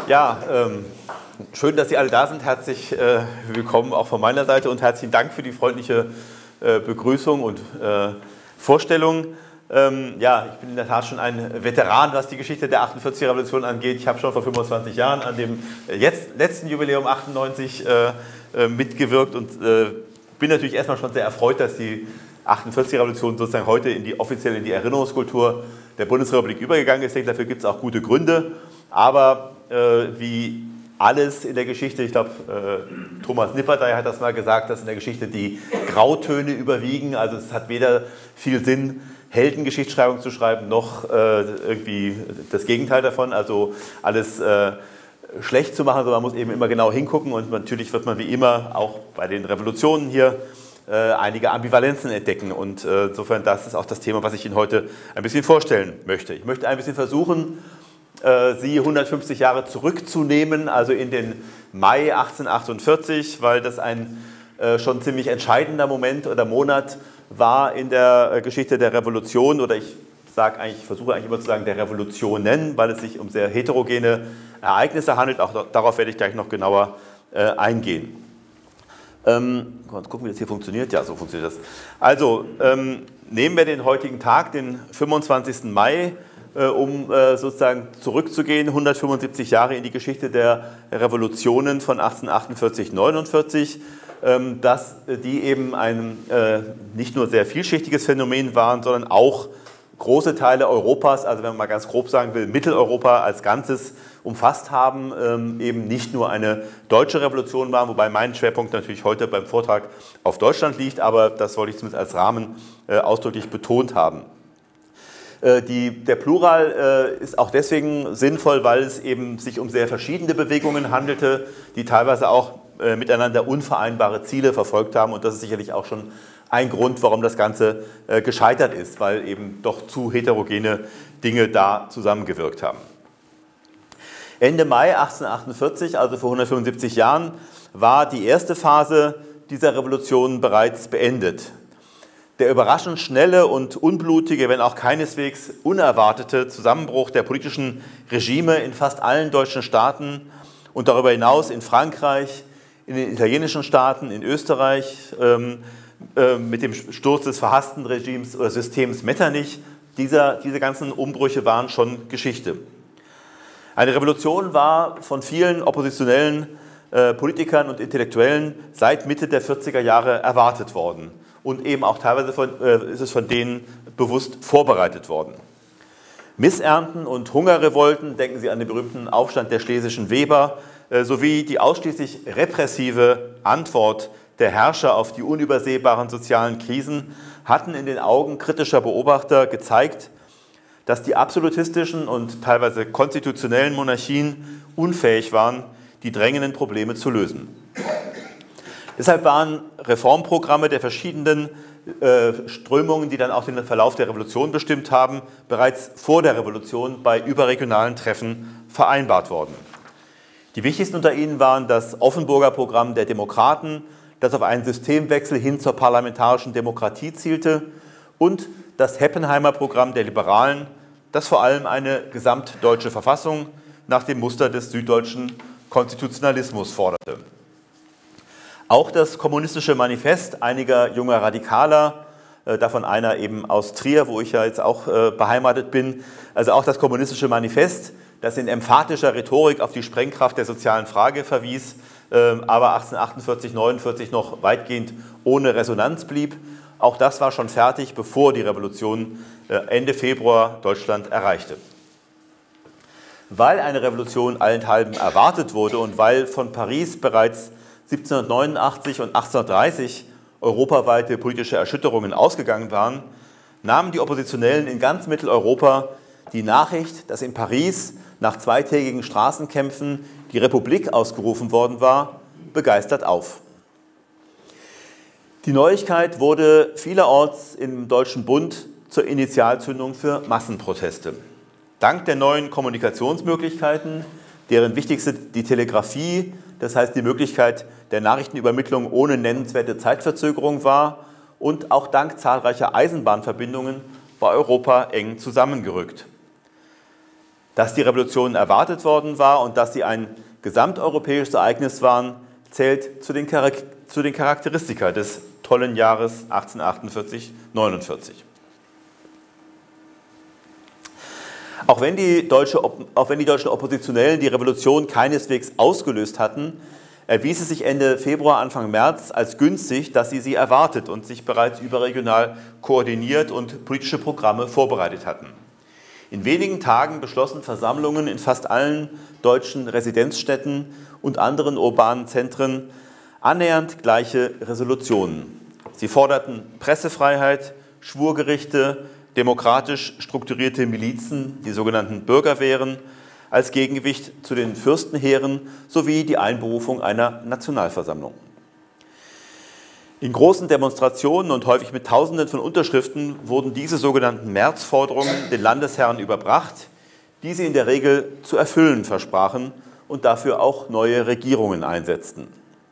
Ja, schön, dass Sie alle da sind. Herzlich willkommen auch von meiner Seite und herzlichen Dank für die freundliche Begrüßung und Vorstellung. Ja, ich bin in der Tat schon ein Veteran, was die Geschichte der 48er Revolution angeht. Ich habe schon vor 25 Jahren an dem letzten Jubiläum 98 mitgewirkt und bin natürlich erstmal schon sehr erfreut, dass die 48er Revolution sozusagen heute offiziell in die Erinnerungskultur der Bundesrepublik übergegangen ist. Ich denke, dafür gibt es auch gute Gründe. Aber wie alles in der Geschichte, ich glaube, Thomas Nipperdey hat das mal gesagt, dass in der Geschichte die Grautöne überwiegen. Also es hat weder viel Sinn, Heldengeschichtsschreibung zu schreiben, noch irgendwie das Gegenteil davon. Also alles schlecht zu machen, sondern man muss eben immer genau hingucken. Und natürlich wird man wie immer auch bei den Revolutionen hier einige Ambivalenzen entdecken. Und insofern, das ist auch das Thema, was ich Ihnen heute ein bisschen vorstellen möchte. Ich möchte ein bisschen versuchen, Sie 150 Jahre zurückzunehmen, also in den Mai 1848, weil das ein schon ziemlich entscheidender Moment oder Monat war in der Geschichte der Revolution, oder ich versuche eigentlich immer zu sagen der Revolutionen, weil es sich um sehr heterogene Ereignisse handelt. Auch darauf werde ich gleich noch genauer eingehen. Mal gucken, wie das hier funktioniert. Ja, so funktioniert das. Also nehmen wir den heutigen Tag, den 25. Mai, um sozusagen zurückzugehen, 175 Jahre in die Geschichte der Revolutionen von 1848-49, dass die eben ein nicht nur sehr vielschichtiges Phänomen waren, sondern auch große Teile Europas, also wenn man mal ganz grob sagen will, Mitteleuropa als Ganzes umfasst haben, eben nicht nur eine deutsche Revolution waren, wobei mein Schwerpunkt natürlich heute beim Vortrag auf Deutschland liegt, aber das wollte ich zumindest als Rahmen ausdrücklich betont haben. Der Plural ist auch deswegen sinnvoll, weil es eben sich um sehr verschiedene Bewegungen handelte, die teilweise auch miteinander unvereinbare Ziele verfolgt haben. Und das ist sicherlich auch schon ein Grund, warum das Ganze gescheitert ist, weil eben doch zu heterogene Dinge da zusammengewirkt haben. Ende Mai 1848, also vor 175 Jahren, war die erste Phase dieser Revolution bereits beendet. Der überraschend schnelle und unblutige, wenn auch keineswegs unerwartete Zusammenbruch der politischen Regime in fast allen deutschen Staaten und darüber hinaus in Frankreich, in den italienischen Staaten, in Österreich, mit dem Sturz des verhassten Regimes oder Systems Metternich, diese ganzen Umbrüche waren schon Geschichte. Eine Revolution war von vielen oppositionellen Politikern und Intellektuellen seit Mitte der 40er Jahre erwartet worden. Und eben auch teilweise ist es von denen bewusst vorbereitet worden. Missernten und Hungerrevolten, denken Sie an den berühmten Aufstand der schlesischen Weber, sowie die ausschließlich repressive Antwort der Herrscher auf die unübersehbaren sozialen Krisen hatten in den Augen kritischer Beobachter gezeigt, dass die absolutistischen und teilweise konstitutionellen Monarchien unfähig waren, die drängenden Probleme zu lösen. Deshalb waren Reformprogramme der verschiedenen Strömungen, die dann auch den Verlauf der Revolution bestimmt haben, bereits vor der Revolution bei überregionalen Treffen vereinbart worden. Die wichtigsten unter ihnen waren das Offenburger Programm der Demokraten, das auf einen Systemwechsel hin zur parlamentarischen Demokratie zielte, und das Heppenheimer Programm der Liberalen, das vor allem eine gesamtdeutsche Verfassung nach dem Muster des süddeutschen Konstitutionalismus forderte. Auch das kommunistische Manifest einiger junger Radikaler, davon einer eben aus Trier, wo ich ja jetzt auch beheimatet bin, also auch das kommunistische Manifest, das in emphatischer Rhetorik auf die Sprengkraft der sozialen Frage verwies, aber 1848, 49 noch weitgehend ohne Resonanz blieb. Auch das war schon fertig, bevor die Revolution Ende Februar Deutschland erreichte. Weil eine Revolution allenthalben erwartet wurde und weil von Paris bereits 1789 und 1830 europaweite politische Erschütterungen ausgegangen waren, nahmen die Oppositionellen in ganz Mitteleuropa die Nachricht, dass in Paris nach zweitägigen Straßenkämpfen die Republik ausgerufen worden war, begeistert auf. Die Neuigkeit wurde vielerorts im Deutschen Bund zur Initialzündung für Massenproteste. Dank der neuen Kommunikationsmöglichkeiten, deren wichtigste die Telegrafie, das heißt die Möglichkeit der Nachrichtenübermittlung ohne nennenswerte Zeitverzögerung war, und auch dank zahlreicher Eisenbahnverbindungen war Europa eng zusammengerückt. Dass die Revolution erwartet worden war und dass sie ein gesamteuropäisches Ereignis waren, zählt zu den Charakteristika des tollen Jahres 1848-49. Auch wenn die deutschen Oppositionellen die Revolution keineswegs ausgelöst hatten, erwies es sich Ende Februar, Anfang März als günstig, dass sie erwartet und sich bereits überregional koordiniert und politische Programme vorbereitet hatten. In wenigen Tagen beschlossen Versammlungen in fast allen deutschen Residenzstädten und anderen urbanen Zentren annähernd gleiche Resolutionen. Sie forderten Pressefreiheit, Schwurgerichte, demokratisch strukturierte Milizen, die sogenannten Bürgerwehren, als Gegengewicht zu den Fürstenheeren sowie die Einberufung einer Nationalversammlung. In großen Demonstrationen und häufig mit Tausenden von Unterschriften wurden diese sogenannten Märzforderungen den Landesherren überbracht, die sie in der Regel zu erfüllen versprachen und dafür auch neue Regierungen einsetzten.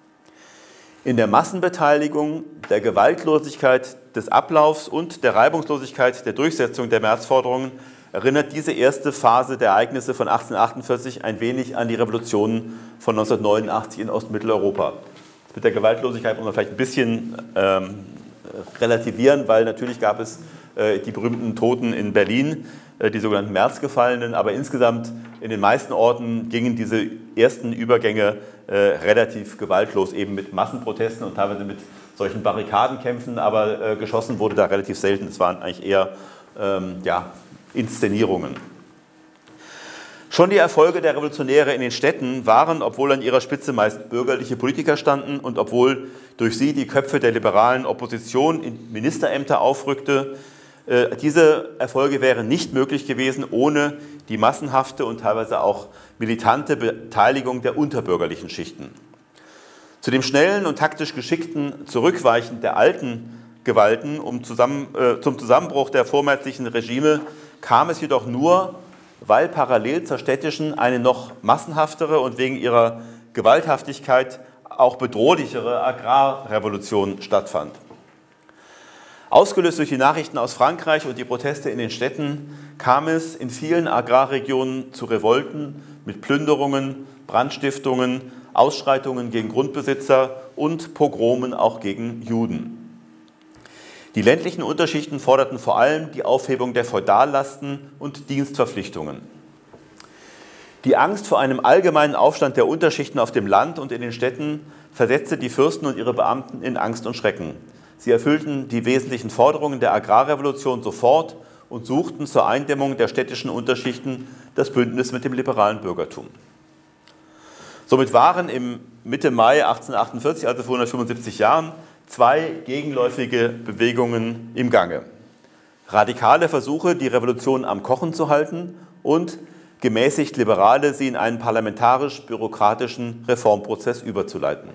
In der Massenbeteiligung, der Gewaltlosigkeit des Ablaufs und der Reibungslosigkeit der Durchsetzung der Märzforderungen erinnert diese erste Phase der Ereignisse von 1848 ein wenig an die Revolutionen von 1989 in Ostmitteleuropa. Mit der Gewaltlosigkeit muss man vielleicht ein bisschen relativieren, weil natürlich gab es die berühmten Toten in Berlin, die sogenannten Märzgefallenen, aber insgesamt in den meisten Orten gingen diese ersten Übergänge relativ gewaltlos, eben mit Massenprotesten und teilweise mit solchen Barrikadenkämpfen, aber geschossen wurde da relativ selten. Es waren eigentlich eher Inszenierungen. Schon die Erfolge der Revolutionäre in den Städten waren, obwohl an ihrer Spitze meist bürgerliche Politiker standen und obwohl durch sie die Köpfe der liberalen Opposition in Ministerämter aufrückte, diese Erfolge wären nicht möglich gewesen ohne die massenhafte und teilweise auch militante Beteiligung der unterbürgerlichen Schichten. Zu dem schnellen und taktisch geschickten Zurückweichen der alten Gewalten zum Zusammenbruch der vormärzlichen Regime kam es jedoch nur, weil parallel zur städtischen eine noch massenhaftere und wegen ihrer Gewalthaftigkeit auch bedrohlichere Agrarrevolution stattfand. Ausgelöst durch die Nachrichten aus Frankreich und die Proteste in den Städten kam es in vielen Agrarregionen zu Revolten mit Plünderungen, Brandstiftungen, Ausschreitungen gegen Grundbesitzer und Pogromen auch gegen Juden. Die ländlichen Unterschichten forderten vor allem die Aufhebung der Feudallasten und Dienstverpflichtungen. Die Angst vor einem allgemeinen Aufstand der Unterschichten auf dem Land und in den Städten versetzte die Fürsten und ihre Beamten in Angst und Schrecken. Sie erfüllten die wesentlichen Forderungen der Agrarrevolution sofort und suchten zur Eindämmung der städtischen Unterschichten das Bündnis mit dem liberalen Bürgertum. Somit waren im Mitte Mai 1848, also vor 175 Jahren, zwei gegenläufige Bewegungen im Gange. Radikale Versuche, die Revolution am Kochen zu halten und gemäßigt Liberale, sie in einen parlamentarisch-bürokratischen Reformprozess überzuleiten.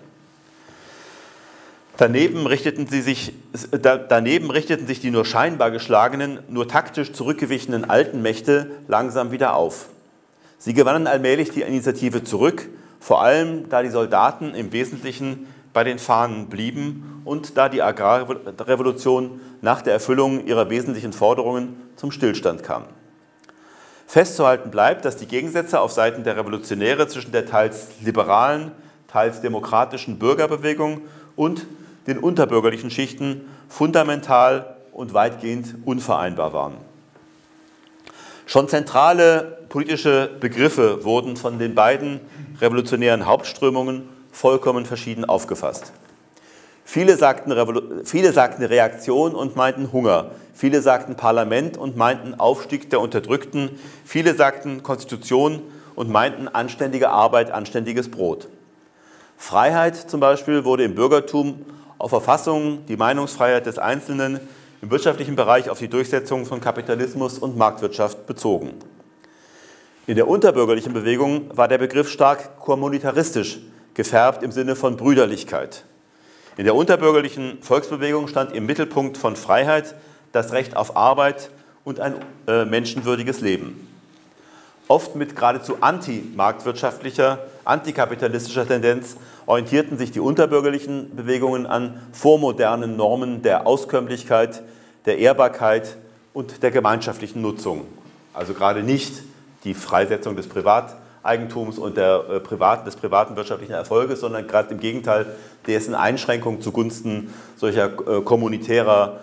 Daneben richteten sich die nur scheinbar geschlagenen, nur taktisch zurückgewichenen alten Mächte langsam wieder auf. Sie gewannen allmählich die Initiative zurück, vor allem da die Soldaten im Wesentlichen bei den Fahnen blieben und da die Agrarrevolution nach der Erfüllung ihrer wesentlichen Forderungen zum Stillstand kam. Festzuhalten bleibt, dass die Gegensätze auf Seiten der Revolutionäre zwischen der teils liberalen, teils demokratischen Bürgerbewegung und den unterbürgerlichen Schichten fundamental und weitgehend unvereinbar waren. Schon zentrale politische Begriffe wurden von den beiden revolutionären Hauptströmungen vollkommen verschieden aufgefasst. Viele sagten Reaktion und meinten Hunger. Viele sagten Parlament und meinten Aufstieg der Unterdrückten. Viele sagten Konstitution und meinten anständige Arbeit, anständiges Brot. Freiheit zum Beispiel wurde im Bürgertum auf Verfassung, die Meinungsfreiheit des Einzelnen, im wirtschaftlichen Bereich auf die Durchsetzung von Kapitalismus und Marktwirtschaft bezogen. In der unterbürgerlichen Bewegung war der Begriff stark kommunitaristisch gefärbt im Sinne von Brüderlichkeit. In der unterbürgerlichen Volksbewegung stand im Mittelpunkt von Freiheit das Recht auf Arbeit und ein menschenwürdiges Leben. Oft mit geradezu antimarktwirtschaftlicher, antikapitalistischer Tendenz orientierten sich die unterbürgerlichen Bewegungen an vormodernen Normen der Auskömmlichkeit, der Ehrbarkeit und der gemeinschaftlichen Nutzung. Also gerade nicht die Freisetzung des Privateigentums und des privaten wirtschaftlichen Erfolges, sondern gerade im Gegenteil, dessen Einschränkung zugunsten solcher kommunitärer,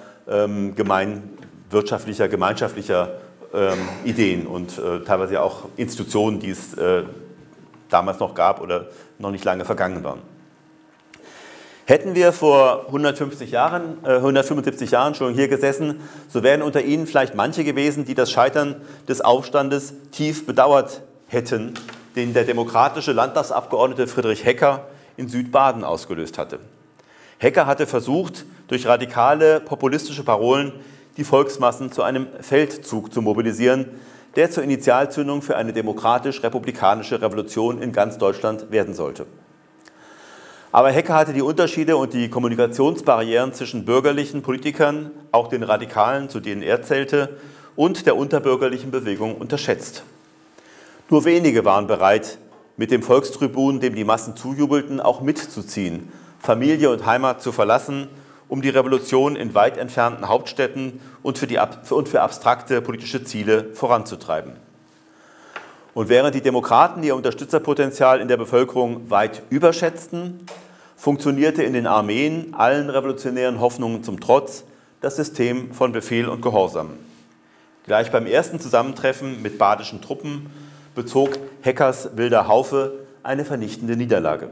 gemeinschaftlicher Ideen und teilweise auch Institutionen, die es damals noch gab oder noch nicht lange vergangen waren. Hätten wir vor 175 Jahren schon hier gesessen, so wären unter Ihnen vielleicht manche gewesen, die das Scheitern des Aufstandes tief bedauert hätten, den der demokratische Landtagsabgeordnete Friedrich Hecker in Südbaden ausgelöst hatte. Hecker hatte versucht, durch radikale populistische Parolen die Volksmassen zu einem Feldzug zu mobilisieren, der zur Initialzündung für eine demokratisch-republikanische Revolution in ganz Deutschland werden sollte. Aber Hecker hatte die Unterschiede und die Kommunikationsbarrieren zwischen bürgerlichen Politikern, auch den Radikalen, zu denen er zählte, und der unterbürgerlichen Bewegung unterschätzt. Nur wenige waren bereit, mit dem Volkstribun, dem die Massen zujubelten, auch mitzuziehen, Familie und Heimat zu verlassen, um die Revolution in weit entfernten Hauptstädten und für abstrakte politische Ziele voranzutreiben. Und während die Demokraten ihr Unterstützerpotenzial in der Bevölkerung weit überschätzten, funktionierte in den Armeen, allen revolutionären Hoffnungen zum Trotz, das System von Befehl und Gehorsam. Gleich beim ersten Zusammentreffen mit badischen Truppen bezog Heckers wilder Haufe eine vernichtende Niederlage.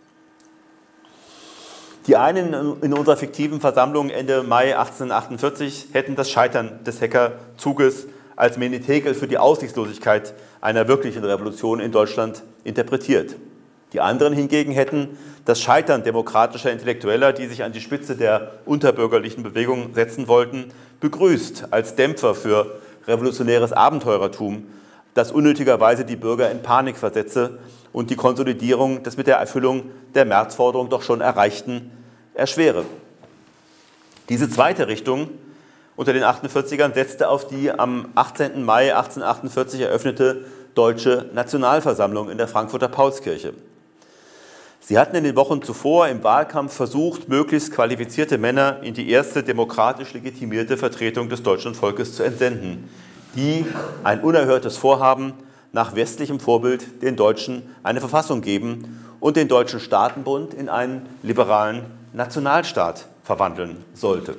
Die einen in unserer fiktiven Versammlung Ende Mai 1848 hätten das Scheitern des Hecker-Zuges als Menetekel für die Aussichtslosigkeit einer wirklichen Revolution in Deutschland interpretiert. Die anderen hingegen hätten das Scheitern demokratischer Intellektueller, die sich an die Spitze der unterbürgerlichen Bewegung setzen wollten, begrüßt als Dämpfer für revolutionäres Abenteurertum, das unnötigerweise die Bürger in Panik versetze und die Konsolidierung des mit der Erfüllung der Märzforderung doch schon Erreichten erschwere. Diese zweite Richtung unter den 48ern setzte auf die am 18. Mai 1848 eröffnete Deutsche Nationalversammlung in der Frankfurter Paulskirche. Sie hatten in den Wochen zuvor im Wahlkampf versucht, möglichst qualifizierte Männer in die erste demokratisch legitimierte Vertretung des deutschen Volkes zu entsenden, die ein unerhörtes Vorhaben nach westlichem Vorbild den Deutschen eine Verfassung geben und den Deutschen Staatenbund in einen liberalen Nationalstaat verwandeln sollte.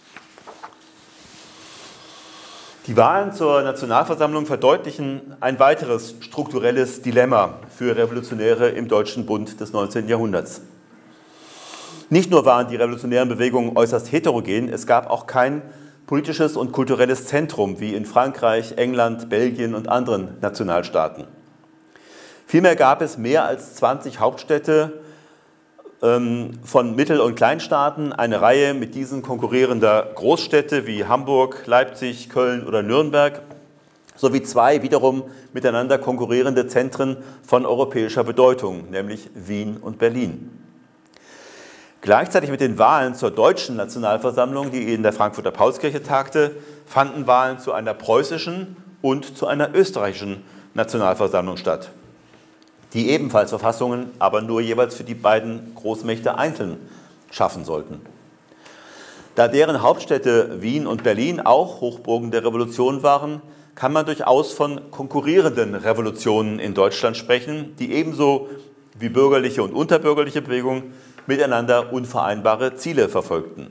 Die Wahlen zur Nationalversammlung verdeutlichen ein weiteres strukturelles Dilemma für Revolutionäre im Deutschen Bund des 19. Jahrhunderts. Nicht nur waren die revolutionären Bewegungen äußerst heterogen, es gab auch kein politisches und kulturelles Zentrum wie in Frankreich, England, Belgien und anderen Nationalstaaten. Vielmehr gab es mehr als 20 Hauptstädte von Mittel- und Kleinstaaten, eine Reihe mit diesen konkurrierender Großstädte wie Hamburg, Leipzig, Köln oder Nürnberg, sowie zwei wiederum miteinander konkurrierende Zentren von europäischer Bedeutung, nämlich Wien und Berlin. Gleichzeitig mit den Wahlen zur Deutschen Nationalversammlung, die in der Frankfurter Paulskirche tagte, fanden Wahlen zu einer preußischen und zu einer österreichischen Nationalversammlung statt, die ebenfalls Verfassungen, aber nur jeweils für die beiden Großmächte einzeln schaffen sollten. Da deren Hauptstädte Wien und Berlin auch Hochburgen der Revolution waren, kann man durchaus von konkurrierenden Revolutionen in Deutschland sprechen, die ebenso wie bürgerliche und unterbürgerliche Bewegungen miteinander unvereinbare Ziele verfolgten.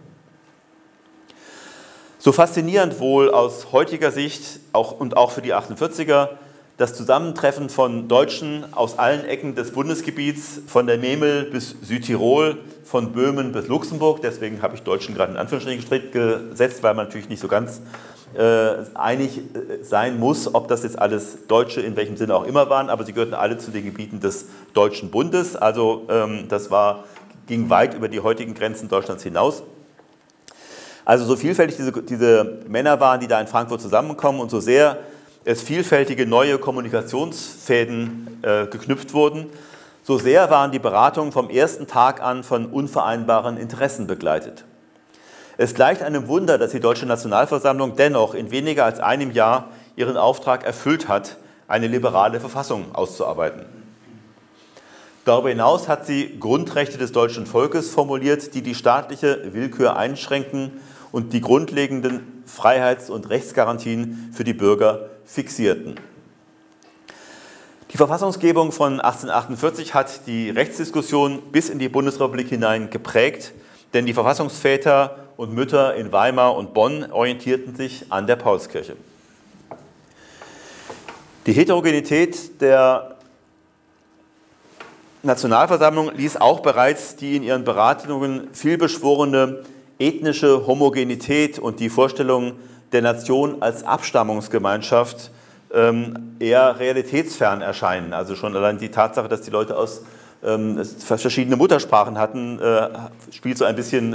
So faszinierend wohl aus heutiger Sicht und auch für die 48er das Zusammentreffen von Deutschen aus allen Ecken des Bundesgebiets, von der Memel bis Südtirol, von Böhmen bis Luxemburg, deswegen habe ich Deutschen gerade in Anführungsstrichen gesetzt, weil man natürlich nicht so ganz einig sein muss, ob das jetzt alles Deutsche in welchem Sinne auch immer waren, aber sie gehörten alle zu den Gebieten des Deutschen Bundes, also das ging weit über die heutigen Grenzen Deutschlands hinaus. Also so vielfältig diese Männer waren, die da in Frankfurt zusammenkommen und so sehr es vielfältige neue Kommunikationsfäden geknüpft wurden, so sehr waren die Beratungen vom ersten Tag an von unvereinbaren Interessen begleitet. Es gleicht einem Wunder, dass die Deutsche Nationalversammlung dennoch in weniger als einem Jahr ihren Auftrag erfüllt hat, eine liberale Verfassung auszuarbeiten. Darüber hinaus hat sie Grundrechte des deutschen Volkes formuliert, die die staatliche Willkür einschränken und die grundlegenden Freiheits- und Rechtsgarantien für die Bürger fixierten. Die Verfassungsgebung von 1848 hat die Rechtsdiskussion bis in die Bundesrepublik hinein geprägt, denn die Verfassungsväter und Mütter in Weimar und Bonn orientierten sich an der Paulskirche. Die Heterogenität der Nationalversammlung ließ auch bereits die in ihren Beratungen vielbeschworene ethnische Homogenität und die Vorstellung der Nation als Abstammungsgemeinschaft eher realitätsfern erscheinen. Also schon allein die Tatsache, dass die Leute aus verschiedene Muttersprachen hatten, spielt so ein bisschen,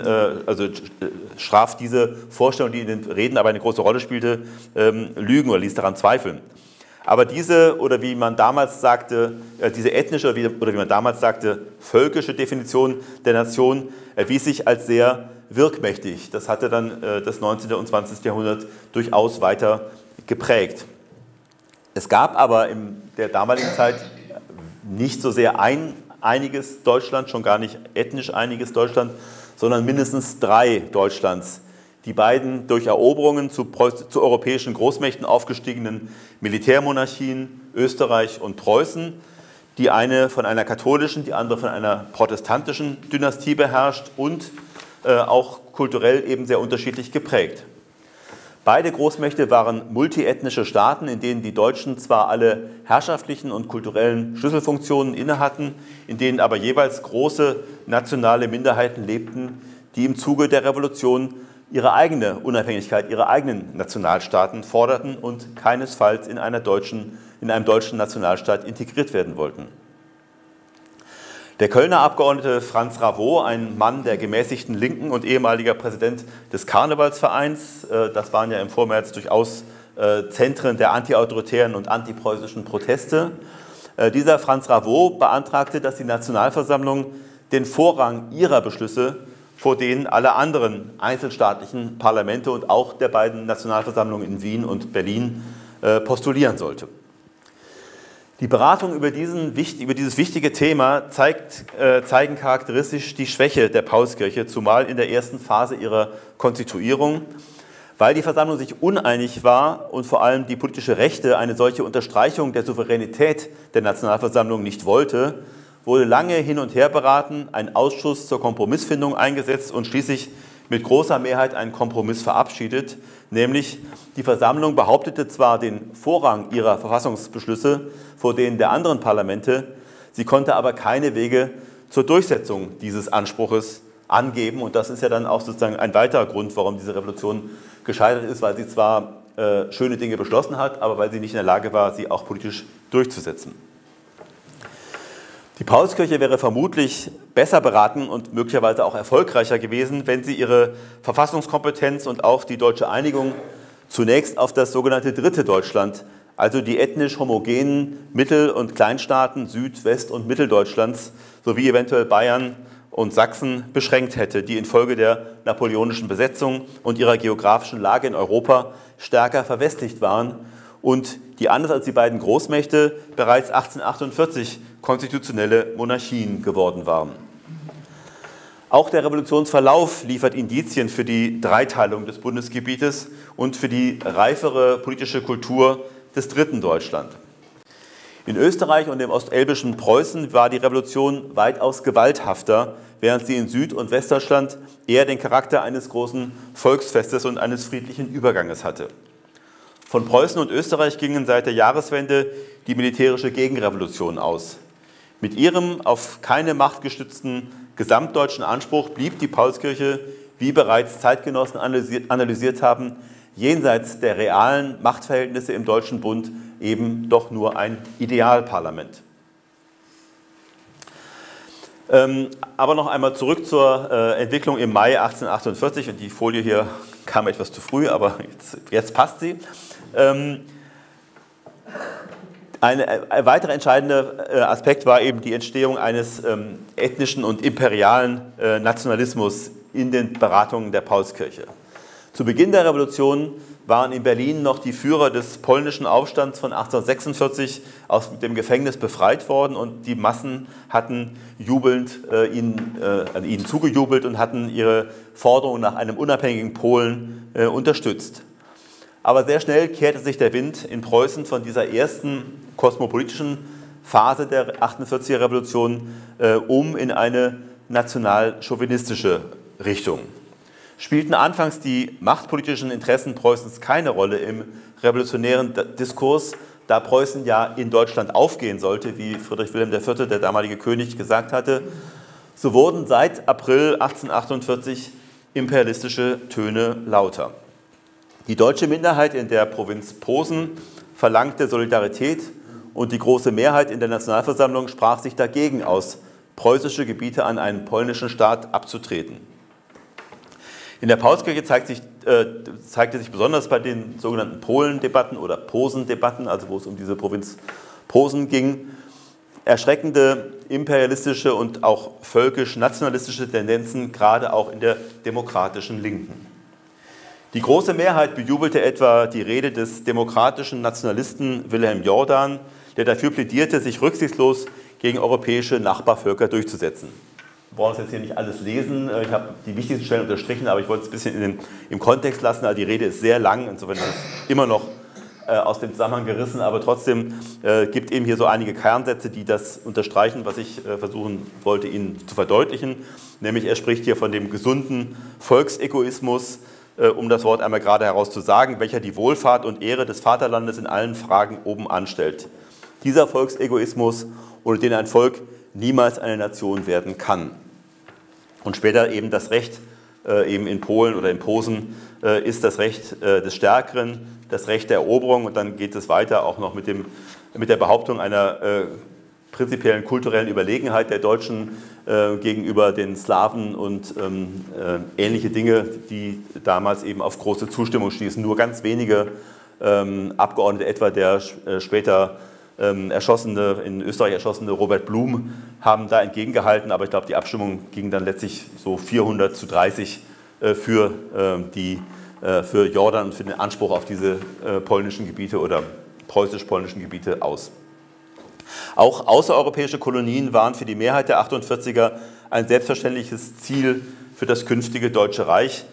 straft diese Vorstellung, die in den Reden aber eine große Rolle spielte, Lügen oder ließ daran zweifeln. Aber diese, oder wie man damals sagte, diese ethnische oder wie man damals sagte, völkische Definition der Nation erwies sich als sehr wirkmächtig. Das hatte dann das 19. und 20. Jahrhundert durchaus weiter geprägt. Es gab aber in der damaligen Zeit nicht so sehr einiges Deutschland, schon gar nicht ethnisch einiges Deutschland, sondern mindestens 3 Deutschlands. Die beiden durch Eroberungen zu europäischen Großmächten aufgestiegenen Militärmonarchien Österreich und Preußen, die eine von einer katholischen, die andere von einer protestantischen Dynastie beherrscht und auch kulturell eben sehr unterschiedlich geprägt. Beide Großmächte waren multiethnische Staaten, in denen die Deutschen zwar alle herrschaftlichen und kulturellen Schlüsselfunktionen innehatten, in denen aber jeweils große nationale Minderheiten lebten, die im Zuge der Revolution ihre eigene Unabhängigkeit, ihre eigenen Nationalstaaten forderten und keinesfalls in einem deutschen Nationalstaat integriert werden wollten. Der Kölner Abgeordnete Franz Ravoux, ein Mann der gemäßigten Linken und ehemaliger Präsident des Karnevalsvereins, das waren ja im Vormärz durchaus Zentren der antiautoritären und antipreußischen Proteste. Dieser Franz Ravoux beantragte, dass die Nationalversammlung den Vorrang ihrer Beschlüsse vor denen aller anderen einzelstaatlichen Parlamente und auch der beiden Nationalversammlungen in Wien und Berlin postulieren sollte. Die Beratungen über dieses wichtige Thema zeigen charakteristisch die Schwäche der Paulskirche, zumal in der ersten Phase ihrer Konstituierung, weil die Versammlung sich uneinig war und vor allem die politische Rechte eine solche Unterstreichung der Souveränität der Nationalversammlung nicht wollte, wurde lange hin und her beraten, ein Ausschuss zur Kompromissfindung eingesetzt und schließlich mit großer Mehrheit einen Kompromiss verabschiedet, nämlich die Versammlung behauptete zwar den Vorrang ihrer Verfassungsbeschlüsse vor denen der anderen Parlamente, sie konnte aber keine Wege zur Durchsetzung dieses Anspruches angeben und das ist ja dann auch sozusagen ein weiterer Grund, warum diese Revolution gescheitert ist, weil sie zwar schöne Dinge beschlossen hat, aber weil sie nicht in der Lage war, sie auch politisch durchzusetzen. Die Paulskirche wäre vermutlich besser beraten und möglicherweise auch erfolgreicher gewesen, wenn sie ihre Verfassungskompetenz und auch die deutsche Einigung zunächst auf das sogenannte Dritte Deutschland, also die ethnisch homogenen Mittel- und Kleinstaaten Süd-, West- und Mitteldeutschlands sowie eventuell Bayern und Sachsen beschränkt hätte, die infolge der napoleonischen Besetzung und ihrer geografischen Lage in Europa stärker verwestlicht waren und die anders als die beiden Großmächte bereits 1848 konstitutionelle Monarchien geworden waren. Auch der Revolutionsverlauf liefert Indizien für die Dreiteilung des Bundesgebietes und für die reifere politische Kultur des Dritten Deutschland. In Österreich und im ostelbischen Preußen war die Revolution weitaus gewalthafter, während sie in Süd- und Westdeutschland eher den Charakter eines großen Volksfestes und eines friedlichen Überganges hatte. Von Preußen und Österreich gingen seit der Jahreswende die militärische Gegenrevolution aus. Mit ihrem auf keine Macht gestützten gesamtdeutschen Anspruch blieb die Paulskirche, wie bereits Zeitgenossen analysiert haben, jenseits der realen Machtverhältnisse im Deutschen Bund eben doch nur ein Idealparlament. Aber noch einmal zurück zur Entwicklung im Mai 1848, und die Folie hier kam etwas zu früh, aber jetzt passt sie. Ein weiterer entscheidender Aspekt war eben die Entstehung eines ethnischen und imperialen Nationalismus in den Beratungen der Paulskirche. Zu Beginn der Revolution waren in Berlin noch die Führer des polnischen Aufstands von 1846 aus dem Gefängnis befreit worden und die Massen hatten jubelnd ihnen zugejubelt und hatten ihre Forderung nach einem unabhängigen Polen unterstützt. Aber sehr schnell kehrte sich der Wind in Preußen von dieser ersten kosmopolitischen Phase der 48er Revolution in eine national-chauvinistische Richtung. Spielten anfangs die machtpolitischen Interessen Preußens keine Rolle im revolutionären Diskurs, da Preußen ja in Deutschland aufgehen sollte, wie Friedrich Wilhelm IV., der damalige König, gesagt hatte, so wurden seit April 1848 imperialistische Töne lauter. Die deutsche Minderheit in der Provinz Posen verlangte Solidarität und die große Mehrheit in der Nationalversammlung sprach sich dagegen aus, preußische Gebiete an einen polnischen Staat abzutreten. In der Paulskirche zeigte sich besonders bei den sogenannten Polendebatten oder Posendebatten, also wo es um diese Provinz Posen ging, erschreckende imperialistische und auch völkisch-nationalistische Tendenzen, gerade auch in der demokratischen Linken. Die große Mehrheit bejubelte etwa die Rede des demokratischen Nationalisten Wilhelm Jordan, der dafür plädierte, sich rücksichtslos gegen europäische Nachbarvölker durchzusetzen. Wir brauchen jetzt hier nicht alles lesen, ich habe die wichtigsten Stellen unterstrichen, aber ich wollte es ein bisschen im Kontext lassen. Also die Rede ist sehr lang, insofern ist es immer noch aus dem Zusammenhang gerissen, aber trotzdem gibt eben hier so einige Kernsätze, die das unterstreichen, was ich versuchen wollte, Ihnen zu verdeutlichen. Nämlich er spricht hier von dem gesunden Volksegoismus, um das Wort einmal gerade heraus zu sagen, welcher die Wohlfahrt und Ehre des Vaterlandes in allen Fragen oben anstellt. Dieser Volksegoismus, ohne den ein Volk niemals eine Nation werden kann. Und später eben das Recht, eben in Polen oder in Posen, ist das Recht des Stärkeren, das Recht der Eroberung, und dann geht es weiter auch noch mit der Behauptung einer prinzipiellen kulturellen Überlegenheit der Deutschen gegenüber den Slawen und ähnliche Dinge, die damals eben auf große Zustimmung stießen. Nur ganz wenige Abgeordnete, etwa der später in Österreich erschossene Robert Blum, haben da entgegengehalten, aber ich glaube, die Abstimmung ging dann letztlich so 400:30 für Jordan und für den Anspruch auf diese polnischen Gebiete oder preußisch-polnischen Gebiete aus. Auch außereuropäische Kolonien waren für die Mehrheit der 48er ein selbstverständliches Ziel für das künftige Deutsche Reich,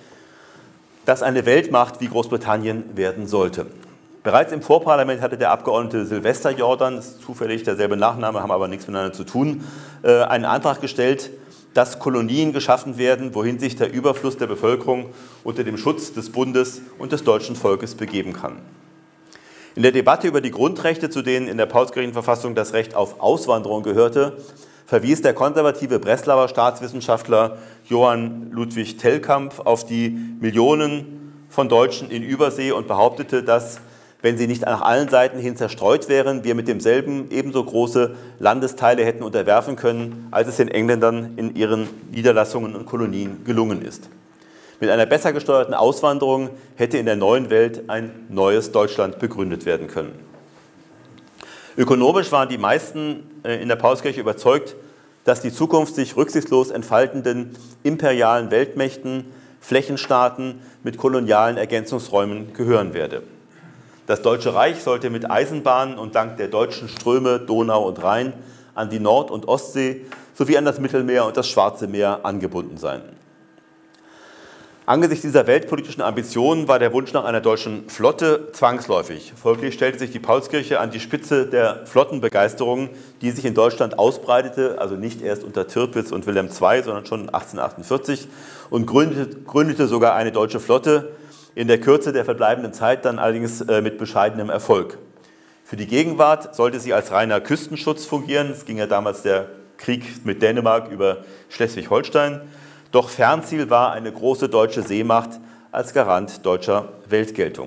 das eine Weltmacht wie Großbritannien werden sollte. Bereits im Vorparlament hatte der Abgeordnete Silvester Jordan, das ist zufällig derselbe Nachname, haben aber nichts miteinander zu tun, einen Antrag gestellt, dass Kolonien geschaffen werden, wohin sich der Überfluss der Bevölkerung unter dem Schutz des Bundes und des deutschen Volkes begeben kann. In der Debatte über die Grundrechte, zu denen in der Paulskirchenverfassung das Recht auf Auswanderung gehörte, verwies der konservative Breslauer Staatswissenschaftler Johann Ludwig Tellkamp auf die Millionen von Deutschen in Übersee und behauptete, dass, wenn sie nicht nach allen Seiten hin zerstreut wären, wir mit demselben ebenso große Landesteile hätten unterwerfen können, als es den Engländern in ihren Niederlassungen und Kolonien gelungen ist. Mit einer besser gesteuerten Auswanderung hätte in der neuen Welt ein neues Deutschland begründet werden können. Ökonomisch waren die meisten in der Paulskirche überzeugt, dass die Zukunft sich rücksichtslos entfaltenden imperialen Weltmächten, Flächenstaaten mit kolonialen Ergänzungsräumen gehören werde. Das Deutsche Reich sollte mit Eisenbahnen und dank der deutschen Ströme Donau und Rhein an die Nord- und Ostsee sowie an das Mittelmeer und das Schwarze Meer angebunden sein. Angesichts dieser weltpolitischen Ambitionen war der Wunsch nach einer deutschen Flotte zwangsläufig. Folglich stellte sich die Paulskirche an die Spitze der Flottenbegeisterung, die sich in Deutschland ausbreitete, also nicht erst unter Tirpitz und Wilhelm II, sondern schon 1848, und gründete sogar eine deutsche Flotte, in der Kürze der verbleibenden Zeit dann allerdings mit bescheidenem Erfolg. Für die Gegenwart sollte sie als reiner Küstenschutz fungieren. Es ging ja damals der Krieg mit Dänemark über Schleswig-Holstein. Doch Fernziel war eine große deutsche Seemacht als Garant deutscher Weltgeltung.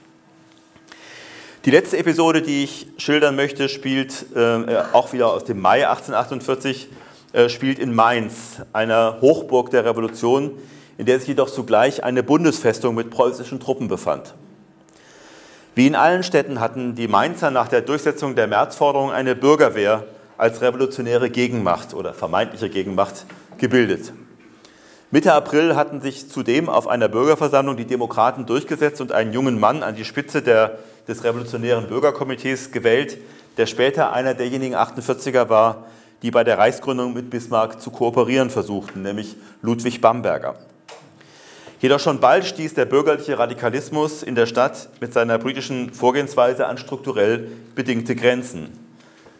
Die letzte Episode, die ich schildern möchte, spielt auch wieder aus dem Mai 1848, spielt in Mainz, einer Hochburg der Revolution, in der sich jedoch zugleich eine Bundesfestung mit preußischen Truppen befand. Wie in allen Städten hatten die Mainzer nach der Durchsetzung der Märzforderung eine Bürgerwehr als revolutionäre Gegenmacht oder vermeintliche Gegenmacht gebildet. Mitte April hatten sich zudem auf einer Bürgerversammlung die Demokraten durchgesetzt und einen jungen Mann an die Spitze des Revolutionären Bürgerkomitees gewählt, der später einer derjenigen 48er war, die bei der Reichsgründung mit Bismarck zu kooperieren versuchten, nämlich Ludwig Bamberger. Jedoch schon bald stieß der bürgerliche Radikalismus in der Stadt mit seiner politischen Vorgehensweise an strukturell bedingte Grenzen.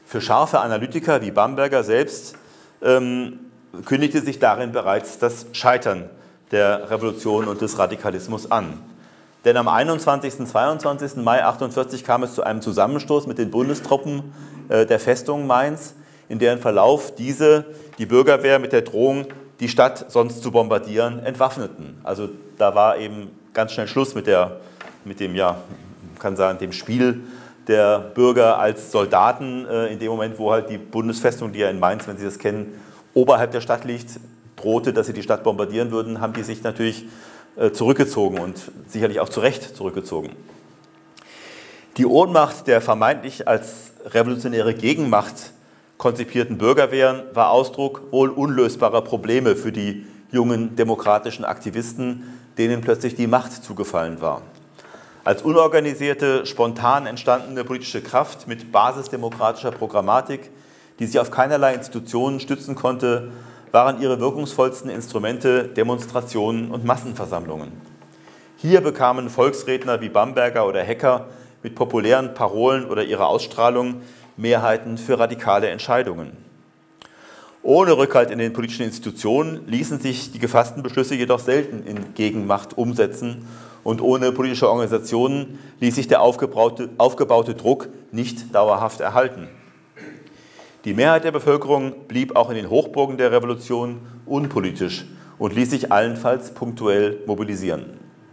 Für scharfe Analytiker wie Bamberger selbst kündigte sich darin bereits das Scheitern der Revolution und des Radikalismus an. Denn am 21. und 22. Mai 1948 kam es zu einem Zusammenstoß mit den Bundestruppen der Festung Mainz, in deren Verlauf die Bürgerwehr mit der Drohung, die Stadt sonst zu bombardieren, entwaffneten. Also da war eben ganz schnell Schluss mit dem, ja, man kann sagen, dem Spiel der Bürger als Soldaten in dem Moment, wo halt die Bundesfestung, die ja in Mainz, wenn Sie das kennen, oberhalb der Stadt liegt, drohte, dass sie die Stadt bombardieren würden, haben die sich natürlich zurückgezogen und sicherlich auch zu Recht zurückgezogen. Die Ohnmacht der vermeintlich als revolutionäre Gegenmacht konzipierten Bürgerwehren war Ausdruck wohl unlösbarer Probleme für die jungen demokratischen Aktivisten, denen plötzlich die Macht zugefallen war. Als unorganisierte, spontan entstandene politische Kraft mit basisdemokratischer Programmatik, die sich auf keinerlei Institutionen stützen konnte, waren ihre wirkungsvollsten Instrumente Demonstrationen und Massenversammlungen. Hier bekamen Volksredner wie Bamberger oder Hecker mit populären Parolen oder ihrer Ausstrahlung Mehrheiten für radikale Entscheidungen. Ohne Rückhalt in den politischen Institutionen ließen sich die gefassten Beschlüsse jedoch selten in Gegenmacht umsetzen und ohne politische Organisationen ließ sich der aufgebaute Druck nicht dauerhaft erhalten. Die Mehrheit der Bevölkerung blieb auch in den Hochburgen der Revolution unpolitisch und ließ sich allenfalls punktuell mobilisieren.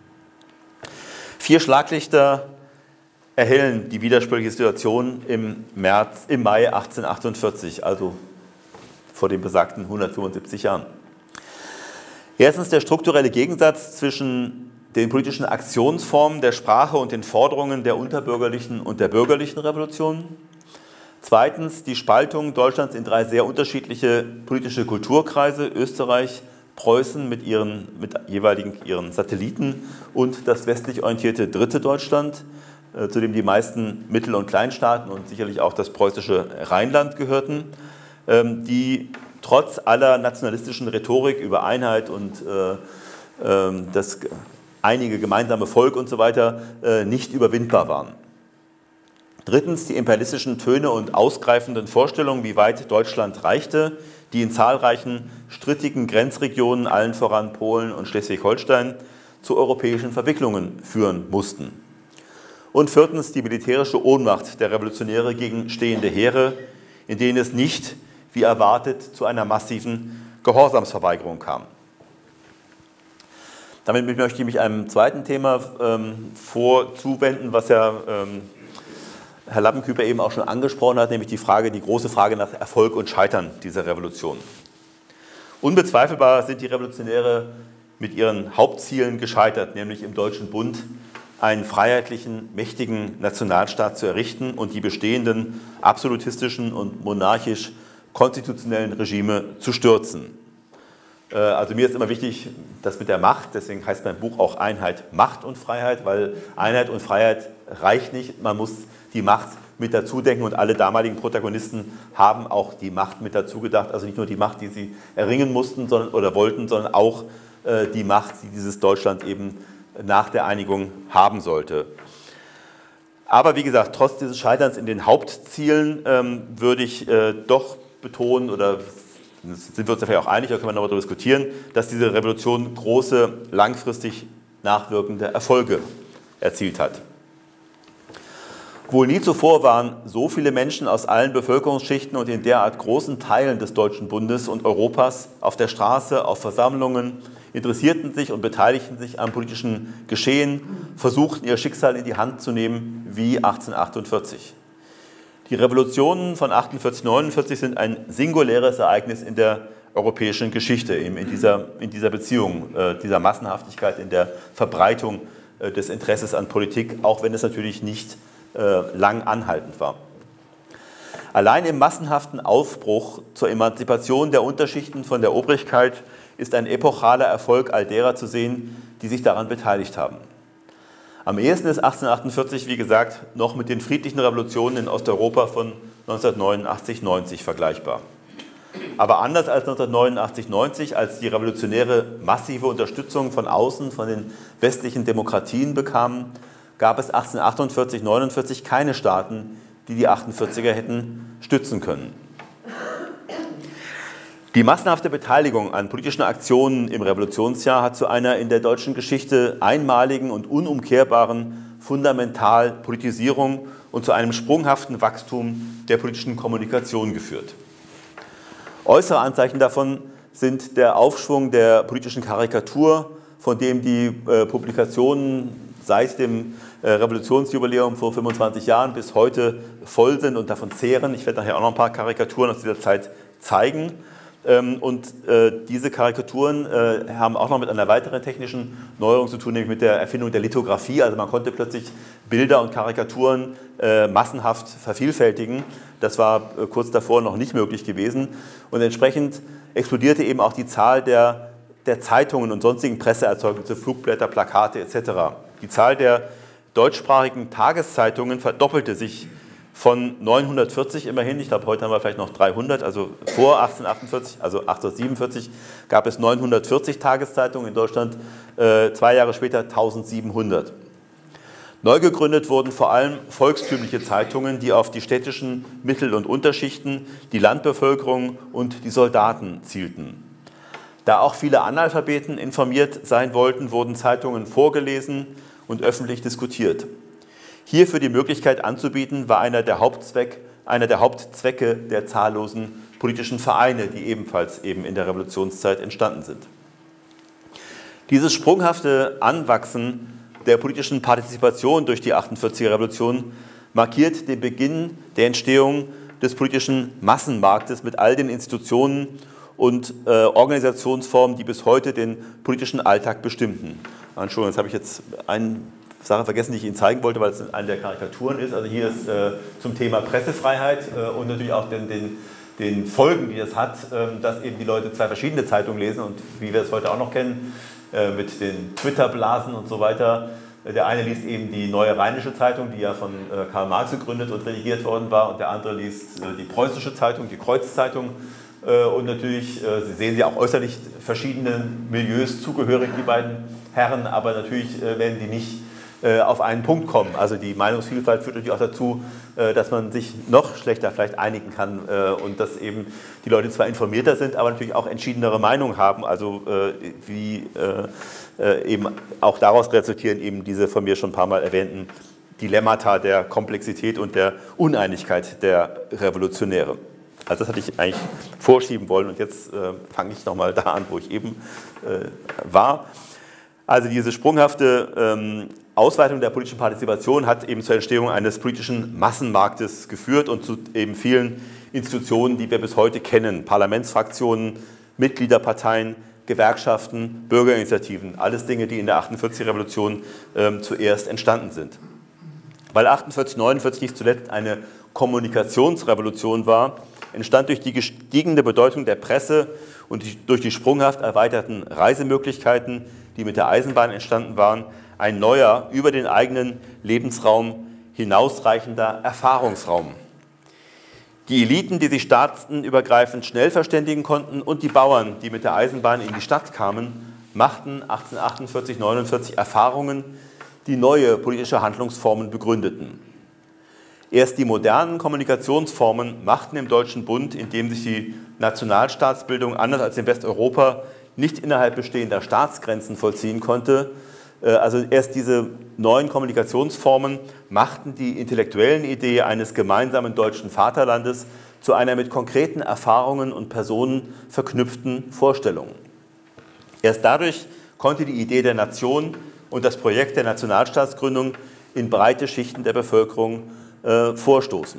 4 Schlaglichter erhellen die widersprüchliche Situation im Mai 1848, also vor den besagten 175 Jahren. Erstens der strukturelle Gegensatz zwischen den politischen Aktionsformen der Sprache und den Forderungen der unterbürgerlichen und der bürgerlichen Revolution. Zweitens die Spaltung Deutschlands in 3 sehr unterschiedliche politische Kulturkreise, Österreich, Preußen mit jeweiligen ihren Satelliten und das westlich orientierte dritte Deutschland, zu dem die meisten Mittel- und Kleinstaaten und sicherlich auch das preußische Rheinland gehörten, die trotz aller nationalistischen Rhetorik über Einheit und das einige gemeinsame Volk und so weiter nicht überwindbar waren. Drittens die imperialistischen Töne und ausgreifenden Vorstellungen, wie weit Deutschland reichte, die in zahlreichen strittigen Grenzregionen, allen voran Polen und Schleswig-Holstein, zu europäischen Verwicklungen führen mussten. Und viertens die militärische Ohnmacht der Revolutionäre gegen stehende Heere, in denen es nicht, wie erwartet, zu einer massiven Gehorsamsverweigerung kam. Damit möchte ich mich einem zweiten Thema zuwenden, was ja Herr Lappenküper eben auch schon angesprochen hat, nämlich die große Frage nach Erfolg und Scheitern dieser Revolution. Unbezweifelbar sind die Revolutionäre mit ihren Hauptzielen gescheitert, nämlich im Deutschen Bund einen freiheitlichen, mächtigen Nationalstaat zu errichten und die bestehenden absolutistischen und monarchisch-konstitutionellen Regime zu stürzen. Also mir ist immer wichtig, das mit der Macht, deswegen heißt mein Buch auch Einheit, Macht und Freiheit, weil Einheit und Freiheit reicht nicht, man muss die Macht mit dazu denken und alle damaligen Protagonisten haben auch die Macht mit dazu gedacht, also nicht nur die Macht, die sie erringen mussten oder wollten, sondern auch die Macht, die dieses Deutschland eben nach der Einigung haben sollte. Aber wie gesagt, trotz dieses Scheiterns in den Hauptzielen würde ich doch betonen, oder sind wir uns dafür auch einig, da können wir noch darüber diskutieren, dass diese Revolution große, langfristig nachwirkende Erfolge erzielt hat. Wohl nie zuvor waren so viele Menschen aus allen Bevölkerungsschichten und in derart großen Teilen des Deutschen Bundes und Europas auf der Straße, auf Versammlungen, interessierten sich und beteiligten sich am politischen Geschehen, versuchten ihr Schicksal in die Hand zu nehmen wie 1848. Die Revolutionen von 1848-49 sind ein singuläres Ereignis in der europäischen Geschichte, eben in dieser Beziehung, dieser Massenhaftigkeit, in der Verbreitung des Interesses an Politik, auch wenn es natürlich nicht lang anhaltend war. Allein im massenhaften Aufbruch zur Emanzipation der Unterschichten von der Obrigkeit ist ein epochaler Erfolg all derer zu sehen, die sich daran beteiligt haben. Am ehesten ist 1848, wie gesagt, noch mit den friedlichen Revolutionen in Osteuropa von 1989-90 vergleichbar. Aber anders als 1989-90, als die Revolutionäre massive Unterstützung von außen, von den westlichen Demokratien bekamen, gab es 1848-49 keine Staaten, die die 48er hätten stützen können. Die massenhafte Beteiligung an politischen Aktionen im Revolutionsjahr hat zu einer in der deutschen Geschichte einmaligen und unumkehrbaren Fundamentalpolitisierung und zu einem sprunghaften Wachstum der politischen Kommunikation geführt. Äußere Anzeichen davon sind der Aufschwung der politischen Karikatur, von dem die Publikationen seit dem Revolutionsjubiläum vor 25 Jahren bis heute voll sind und davon zehren. Ich werde nachher auch noch ein paar Karikaturen aus dieser Zeit zeigen. Und diese Karikaturen haben auch noch mit einer weiteren technischen Neuerung zu tun, nämlich mit der Erfindung der Lithografie. Also man konnte plötzlich Bilder und Karikaturen massenhaft vervielfältigen. Das war kurz davor noch nicht möglich gewesen. Und entsprechend explodierte eben auch die Zahl der Zeitungen und sonstigen Presseerzeugnisse, Flugblätter, Plakate etc. Die Zahl der deutschsprachigen Tageszeitungen verdoppelte sich von 940 immerhin, ich glaube, heute haben wir vielleicht noch 300, also vor 1848, also 1847 gab es 940 Tageszeitungen in Deutschland, 2 Jahre später 1700. Neu gegründet wurden vor allem volkstümliche Zeitungen, die auf die städtischen Mittel- und Unterschichten, die Landbevölkerung und die Soldaten zielten. Da auch viele Analphabeten informiert sein wollten, wurden Zeitungen vorgelesen und öffentlich diskutiert. Hierfür die Möglichkeit anzubieten, war einer der Hauptzwecke der zahllosen politischen Vereine, die ebenfalls eben in der Revolutionszeit entstanden sind. Dieses sprunghafte Anwachsen der politischen Partizipation durch die 48er Revolution markiert den Beginn der Entstehung des politischen Massenmarktes mit all den Institutionen und Organisationsformen, die bis heute den politischen Alltag bestimmten. Entschuldigung, jetzt habe ich jetzt eine Sache vergessen, die ich Ihnen zeigen wollte, weil es eine der Karikaturen ist. Also hier ist zum Thema Pressefreiheit und natürlich auch den Folgen, die das hat, dass eben die Leute 2 verschiedene Zeitungen lesen und wie wir es heute auch noch kennen, mit den Twitter-Blasen und so weiter. Der eine liest eben die Neue Rheinische Zeitung, die ja von Karl Marx gegründet und redigiert worden war, und der andere liest die Preußische Zeitung, die Kreuzzeitung. Und natürlich, Sie sehen sie auch äußerlich verschiedenen Milieus zugehörig, die beiden Herren, aber natürlich werden die nicht auf einen Punkt kommen. Also die Meinungsvielfalt führt natürlich auch dazu, dass man sich noch schlechter vielleicht einigen kann und dass eben die Leute zwar informierter sind, aber natürlich auch entschiedenere Meinungen haben, also wie eben auch daraus resultieren eben diese von mir schon ein paar Mal erwähnten Dilemmata der Komplexität und der Uneinigkeit der Revolutionäre. Also das hatte ich eigentlich vorschieben wollen und jetzt fange ich nochmal da an, wo ich eben war. Also diese sprunghafte Ausweitung der politischen Partizipation hat eben zur Entstehung eines politischen Massenmarktes geführt und zu eben vielen Institutionen, die wir bis heute kennen. Parlamentsfraktionen, Mitgliederparteien, Gewerkschaften, Bürgerinitiativen. Alles Dinge, die in der 48er-Revolution zuerst entstanden sind. Weil 48, 49 nicht zuletzt eine Kommunikationsrevolution war, entstand durch die gestiegene Bedeutung der Presse und durch die sprunghaft erweiterten Reisemöglichkeiten, die mit der Eisenbahn entstanden waren, ein neuer, über den eigenen Lebensraum hinausreichender Erfahrungsraum. Die Eliten, die sich staatenübergreifend schnell verständigen konnten, und die Bauern, die mit der Eisenbahn in die Stadt kamen, machten 1848, 49 Erfahrungen, die neue politische Handlungsformen begründeten. Erst die modernen Kommunikationsformen machten im Deutschen Bund, in dem sich die Nationalstaatsbildung anders als in Westeuropa nicht innerhalb bestehender Staatsgrenzen vollziehen konnte, also erst diese neuen Kommunikationsformen machten die intellektuellen Idee eines gemeinsamen deutschen Vaterlandes zu einer mit konkreten Erfahrungen und Personen verknüpften Vorstellung. Erst dadurch konnte die Idee der Nation und das Projekt der Nationalstaatsgründung in breite Schichten der Bevölkerung vorstoßen.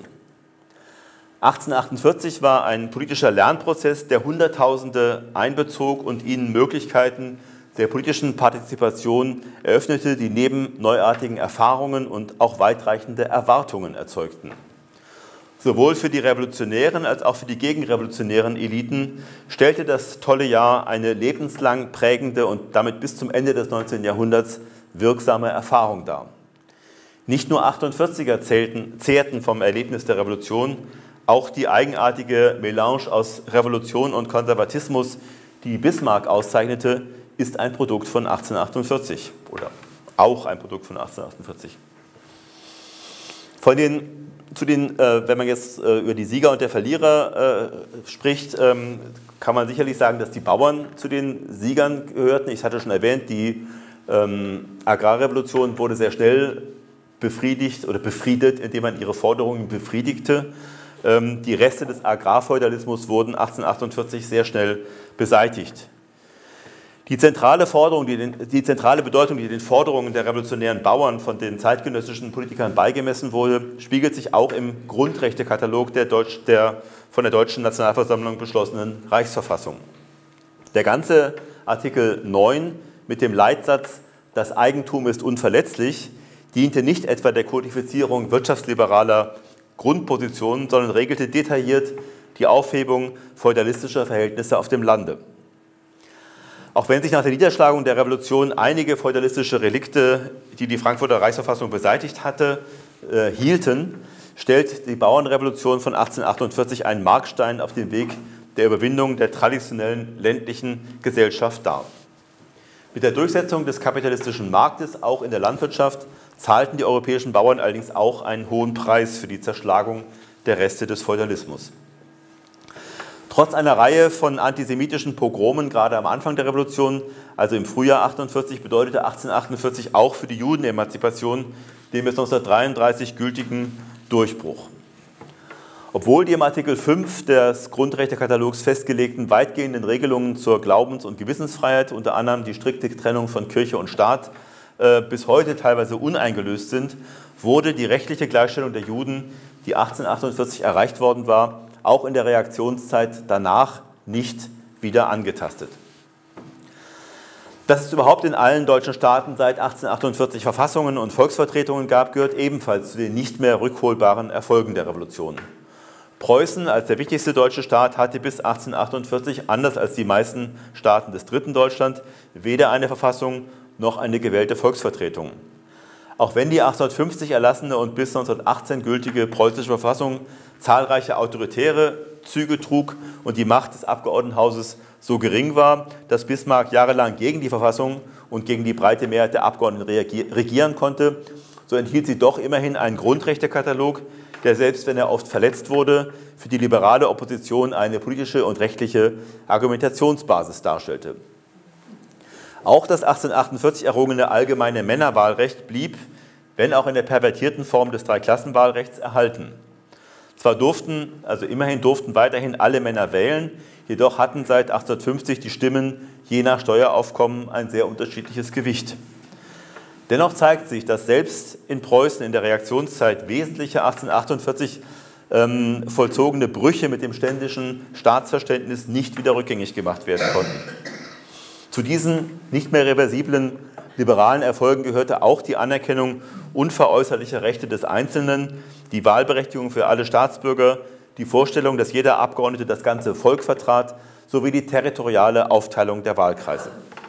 1848 war ein politischer Lernprozess, der Hunderttausende einbezog und ihnen Möglichkeiten der politischen Partizipation eröffnete, die neben neuartigen Erfahrungen und auch weitreichende Erwartungen erzeugten. Sowohl für die revolutionären als auch für die gegenrevolutionären Eliten stellte das tolle Jahr eine lebenslang prägende und damit bis zum Ende des 19. Jahrhunderts wirksame Erfahrung dar. Nicht nur 48er zehrten vom Erlebnis der Revolution, auch die eigenartige Melange aus Revolution und Konservatismus, die Bismarck auszeichnete, ist ein Produkt von 1848 oder auch ein Produkt von 1848. Von den Wenn man jetzt über die Sieger und der Verlierer spricht, kann man sicherlich sagen, dass die Bauern zu den Siegern gehörten. Ich hatte schon erwähnt, die Agrarrevolution wurde sehr schnell befriedigt oder befriedet, indem man ihre Forderungen befriedigte. Die Reste des Agrarfeudalismus wurden 1848 sehr schnell beseitigt. Die zentrale Bedeutung, die den Forderungen der revolutionären Bauern von den zeitgenössischen Politikern beigemessen wurde, spiegelt sich auch im Grundrechtekatalog der von der Deutschen Nationalversammlung beschlossenen Reichsverfassung. Der ganze Artikel 9 mit dem Leitsatz „Das Eigentum ist unverletzlich" diente nicht etwa der Kodifizierung wirtschaftsliberaler Grundpositionen, sondern regelte detailliert die Aufhebung feudalistischer Verhältnisse auf dem Lande. Auch wenn sich nach der Niederschlagung der Revolution einige feudalistische Relikte, die die Frankfurter Reichsverfassung beseitigt hatte, hielten, stellt die Bauernrevolution von 1848 einen Markstein auf dem Weg der Überwindung der traditionellen ländlichen Gesellschaft dar. Mit der Durchsetzung des kapitalistischen Marktes, auch in der Landwirtschaft, zahlten die europäischen Bauern allerdings auch einen hohen Preis für die Zerschlagung der Reste des Feudalismus. Trotz einer Reihe von antisemitischen Pogromen, gerade am Anfang der Revolution, also im Frühjahr 1948, bedeutete 1848 auch für die Judenemanzipation den bis 1933 gültigen Durchbruch. Obwohl die im Artikel 5 des Grundrechtekatalogs festgelegten weitgehenden Regelungen zur Glaubens- und Gewissensfreiheit, unter anderem die strikte Trennung von Kirche und Staat, bis heute teilweise uneingelöst sind, wurde die rechtliche Gleichstellung der Juden, die 1848 erreicht worden war, auch in der Reaktionszeit danach nicht wieder angetastet. Dass es überhaupt in allen deutschen Staaten seit 1848 Verfassungen und Volksvertretungen gab, gehört ebenfalls zu den nicht mehr rückholbaren Erfolgen der Revolution. Preußen als der wichtigste deutsche Staat hatte bis 1848, anders als die meisten Staaten des Dritten Deutschland, weder eine Verfassung noch eine gewählte Volksvertretung. Auch wenn die 1850 erlassene und bis 1918 gültige preußische Verfassung zahlreiche autoritäre Züge trug und die Macht des Abgeordnetenhauses so gering war, dass Bismarck jahrelang gegen die Verfassung und gegen die breite Mehrheit der Abgeordneten regieren konnte, so enthielt sie doch immerhin einen Grundrechtekatalog, der, selbst wenn er oft verletzt wurde, für die liberale Opposition eine politische und rechtliche Argumentationsbasis darstellte. Auch das 1848 errungene allgemeine Männerwahlrecht blieb, wenn auch in der pervertierten Form des Dreiklassenwahlrechts, erhalten. Zwar immerhin durften weiterhin alle Männer wählen, jedoch hatten seit 1850 die Stimmen je nach Steueraufkommen ein sehr unterschiedliches Gewicht. Dennoch zeigt sich, dass selbst in Preußen in der Reaktionszeit wesentliche 1848 vollzogene Brüche mit dem ständischen Staatsverständnis nicht wieder rückgängig gemacht werden konnten. Zu diesen nicht mehr reversiblen liberalen Erfolgen gehörte auch die Anerkennung unveräußerlicher Rechte des Einzelnen, die Wahlberechtigung für alle Staatsbürger, die Vorstellung, dass jeder Abgeordnete das ganze Volk vertrat, sowie die territoriale Aufteilung der Wahlkreise.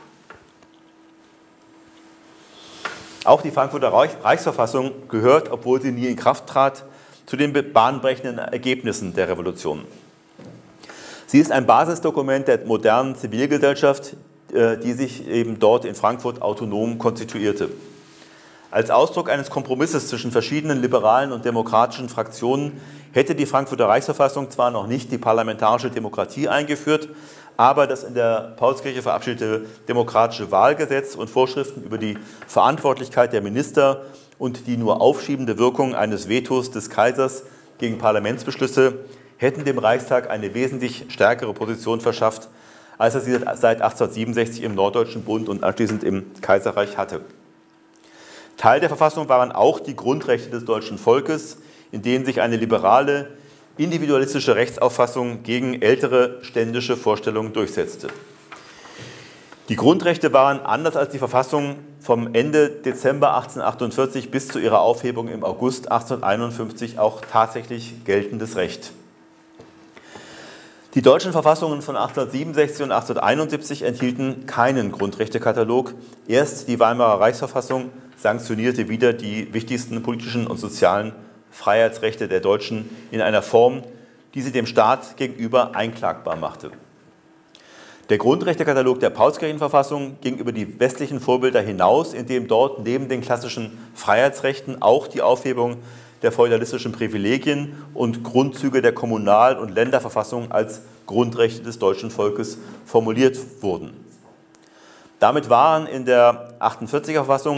Auch die Frankfurter Reichsverfassung gehört, obwohl sie nie in Kraft trat, zu den bahnbrechenden Ergebnissen der Revolution. Sie ist ein Basisdokument der modernen Zivilgesellschaft, die sich eben dort in Frankfurt autonom konstituierte. Als Ausdruck eines Kompromisses zwischen verschiedenen liberalen und demokratischen Fraktionen hätte die Frankfurter Reichsverfassung zwar noch nicht die parlamentarische Demokratie eingeführt, aber das in der Paulskirche verabschiedete demokratische Wahlgesetz und Vorschriften über die Verantwortlichkeit der Minister und die nur aufschiebende Wirkung eines Vetos des Kaisers gegen Parlamentsbeschlüsse hätten dem Reichstag eine wesentlich stärkere Position verschafft, als er sie seit 1867 im Norddeutschen Bund und anschließend im Kaiserreich hatte. Teil der Verfassung waren auch die Grundrechte des deutschen Volkes, in denen sich eine liberale, individualistische Rechtsauffassung gegen ältere ständische Vorstellungen durchsetzte. Die Grundrechte waren, anders als die Verfassung, vom Ende Dezember 1848 bis zu ihrer Aufhebung im August 1851 auch tatsächlich geltendes Recht. Die deutschen Verfassungen von 1867 und 1871 enthielten keinen Grundrechtekatalog. Erst die Weimarer Reichsverfassung sanktionierte wieder die wichtigsten politischen und sozialen Freiheitsrechte der Deutschen in einer Form, die sie dem Staat gegenüber einklagbar machte. Der Grundrechtekatalog der Paulskirchenverfassung ging über die westlichen Vorbilder hinaus, indem dort neben den klassischen Freiheitsrechten auch die Aufhebung der feudalistischen Privilegien und Grundzüge der Kommunal- und Länderverfassung als Grundrechte des deutschen Volkes formuliert wurden. Damit waren in der 49er Verfassung,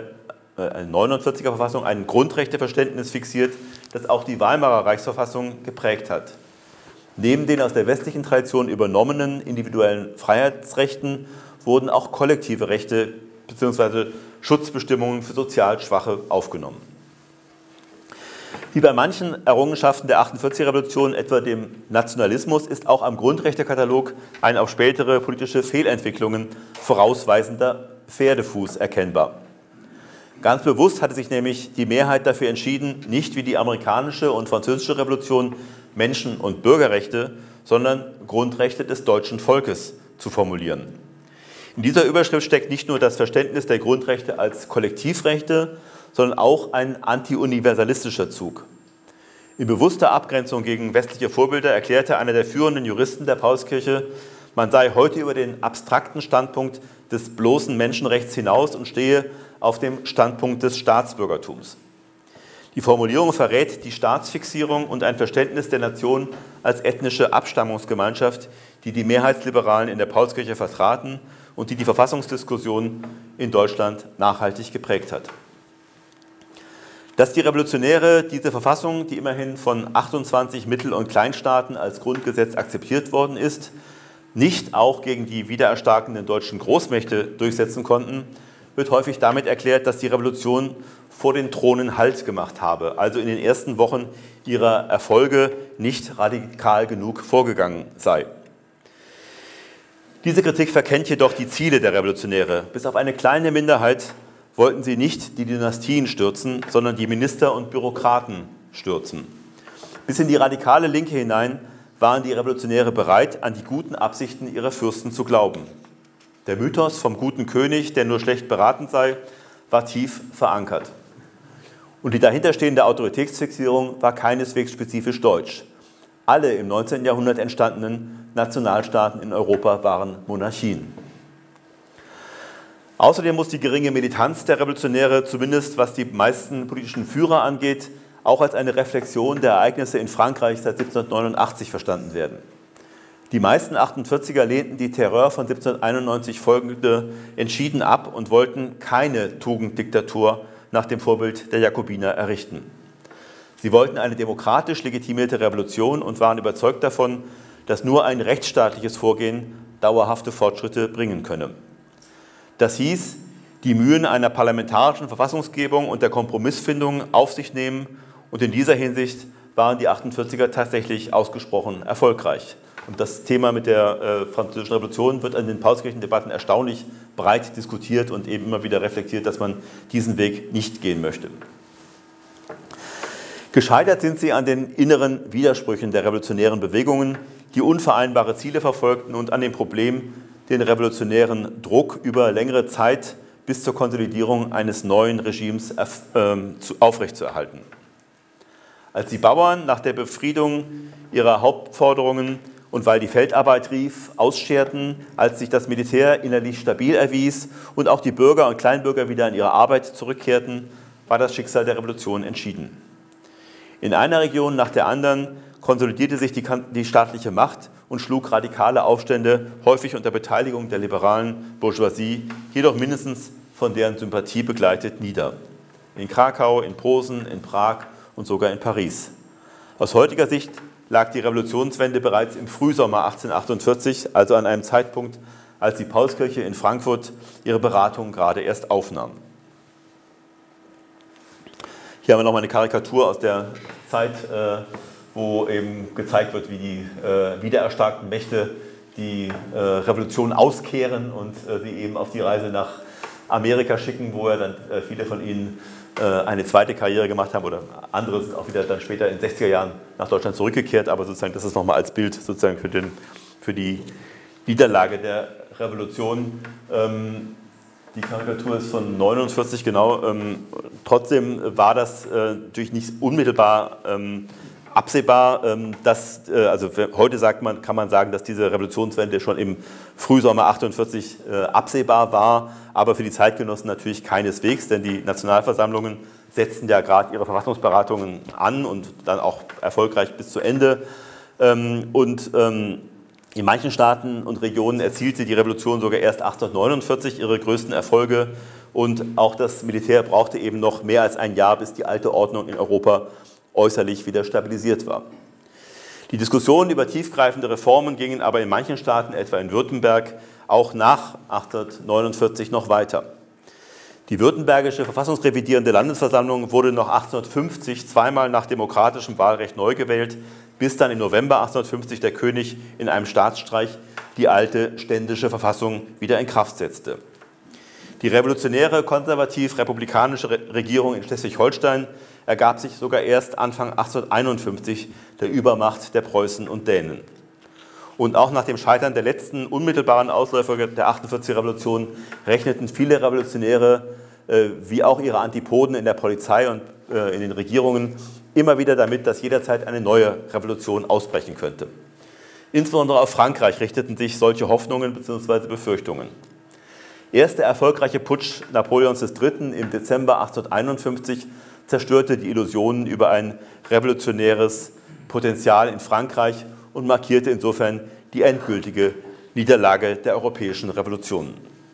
49er Verfassung ein Grundrechteverständnis fixiert, das auch die Weimarer Reichsverfassung geprägt hat. Neben den aus der westlichen Tradition übernommenen individuellen Freiheitsrechten wurden auch kollektive Rechte bzw. Schutzbestimmungen für sozial Schwache aufgenommen. Wie bei manchen Errungenschaften der 48er Revolution, etwa dem Nationalismus, ist auch am Grundrechtekatalog ein auf spätere politische Fehlentwicklungen vorausweisender Pferdefuß erkennbar. Ganz bewusst hatte sich nämlich die Mehrheit dafür entschieden, nicht wie die amerikanische und französische Revolution Menschen- und Bürgerrechte, sondern Grundrechte des deutschen Volkes zu formulieren. In dieser Überschrift steckt nicht nur das Verständnis der Grundrechte als Kollektivrechte, sondern auch ein antiuniversalistischer Zug. In bewusster Abgrenzung gegen westliche Vorbilder erklärte einer der führenden Juristen der Paulskirche, man sei heute über den abstrakten Standpunkt des bloßen Menschenrechts hinaus und stehe auf dem Standpunkt des Staatsbürgertums. Die Formulierung verrät die Staatsfixierung und ein Verständnis der Nation als ethnische Abstammungsgemeinschaft, die die Mehrheitsliberalen in der Paulskirche vertraten und die Verfassungsdiskussion in Deutschland nachhaltig geprägt hat. Dass die Revolutionäre diese Verfassung, die immerhin von 28 Mittel- und Kleinstaaten als Grundgesetz akzeptiert worden ist, nicht auch gegen die wiedererstarkenden deutschen Großmächte durchsetzen konnten, wird häufig damit erklärt, dass die Revolution vor den Thronen Halt gemacht habe, also in den ersten Wochen ihrer Erfolge nicht radikal genug vorgegangen sei. Diese Kritik verkennt jedoch die Ziele der Revolutionäre. Bis auf eine kleine Minderheit wollten sie nicht die Dynastien stürzen, sondern die Minister und Bürokraten stürzen. Bis in die radikale Linke hinein waren die Revolutionäre bereit, an die guten Absichten ihrer Fürsten zu glauben. Der Mythos vom guten König, der nur schlecht beraten sei, war tief verankert. Und die dahinterstehende Autoritätsfixierung war keineswegs spezifisch deutsch. Alle im 19. Jahrhundert entstandenen Nationalstaaten in Europa waren Monarchien. Außerdem muss die geringe Militanz der Revolutionäre, zumindest was die meisten politischen Führer angeht, auch als eine Reflexion der Ereignisse in Frankreich seit 1789 verstanden werden. Die meisten 48er lehnten die Terror von 1791 folgende entschieden ab und wollten keine Tugenddiktatur nach dem Vorbild der Jakobiner errichten. Sie wollten eine demokratisch legitimierte Revolution und waren überzeugt davon, dass nur ein rechtsstaatliches Vorgehen dauerhafte Fortschritte bringen könne. Das hieß, die Mühen einer parlamentarischen Verfassungsgebung und der Kompromissfindung auf sich nehmen, und in dieser Hinsicht waren die 48er tatsächlich ausgesprochen erfolgreich. Und das Thema mit der Französischen Revolution wird in den Paulskirchendebatten erstaunlich breit diskutiert und eben immer wieder reflektiert, dass man diesen Weg nicht gehen möchte. Gescheitert sind sie an den inneren Widersprüchen der revolutionären Bewegungen, die unvereinbare Ziele verfolgten, und an dem Problem, den revolutionären Druck über längere Zeit bis zur Konsolidierung eines neuen Regimes aufrechtzuerhalten. Als die Bauern nach der Befriedung ihrer Hauptforderungen und weil die Feldarbeit rief, ausscherten, als sich das Militär innerlich stabil erwies und auch die Bürger und Kleinbürger wieder an ihre Arbeit zurückkehrten, war das Schicksal der Revolution entschieden. In einer Region nach der anderen konsolidierte sich die staatliche Macht und schlug radikale Aufstände, häufig unter Beteiligung der liberalen Bourgeoisie, jedoch mindestens von deren Sympathie begleitet, nieder. In Krakau, in Posen, in Prag und sogar in Paris. Aus heutiger Sicht lag die Revolutionswende bereits im Frühsommer 1848, also an einem Zeitpunkt, als die Paulskirche in Frankfurt ihre Beratungen gerade erst aufnahm. Hier haben wir nochmal eine Karikatur aus der Zeit, wo eben gezeigt wird, wie die wiedererstarkten Mächte die Revolution auskehren und sie eben auf die Reise nach Amerika schicken, wo dann viele von ihnen eine zweite Karriere gemacht haben oder andere sind auch wieder dann später in den 60er Jahren nach Deutschland zurückgekehrt, aber sozusagen das ist nochmal als Bild sozusagen für die Niederlage der Revolution. Die Karikatur ist von 49, genau. Trotzdem war das natürlich nicht unmittelbar absehbar, also heute kann man sagen, dass diese Revolutionswende schon im Frühsommer 48 absehbar war, aber für die Zeitgenossen natürlich keineswegs, denn die Nationalversammlungen setzten ja gerade ihre Verfassungsberatungen an und dann auch erfolgreich bis zu Ende. In manchen Staaten und Regionen erzielte die Revolution sogar erst 1849 ihre größten Erfolge und auch das Militär brauchte eben noch mehr als ein Jahr, bis die alte Ordnung in Europa äußerlich wieder stabilisiert war. Die Diskussionen über tiefgreifende Reformen gingen aber in manchen Staaten, etwa in Württemberg, auch nach 1849 noch weiter. Die württembergische verfassungsrevidierende Landesversammlung wurde noch 1850 zweimal nach demokratischem Wahlrecht neu gewählt, bis dann im November 1850 der König in einem Staatsstreich die alte ständische Verfassung wieder in Kraft setzte. Die revolutionäre, konservativ-republikanische Regierung in Schleswig-Holstein ergab sich sogar erst Anfang 1851 der Übermacht der Preußen und Dänen. Und auch nach dem Scheitern der letzten unmittelbaren Ausläufer der 48er-Revolution rechneten viele Revolutionäre, wie auch ihre Antipoden in der Polizei und in den Regierungen, immer wieder damit, dass jederzeit eine neue Revolution ausbrechen könnte. Insbesondere auf Frankreich richteten sich solche Hoffnungen bzw. Befürchtungen. Erst der erfolgreiche Putsch Napoleons III. Im Dezember 1851 zerstörte die Illusionen über ein revolutionäres Potenzial in Frankreich und markierte insofern die endgültige Niederlage der europäischen Revolutionen.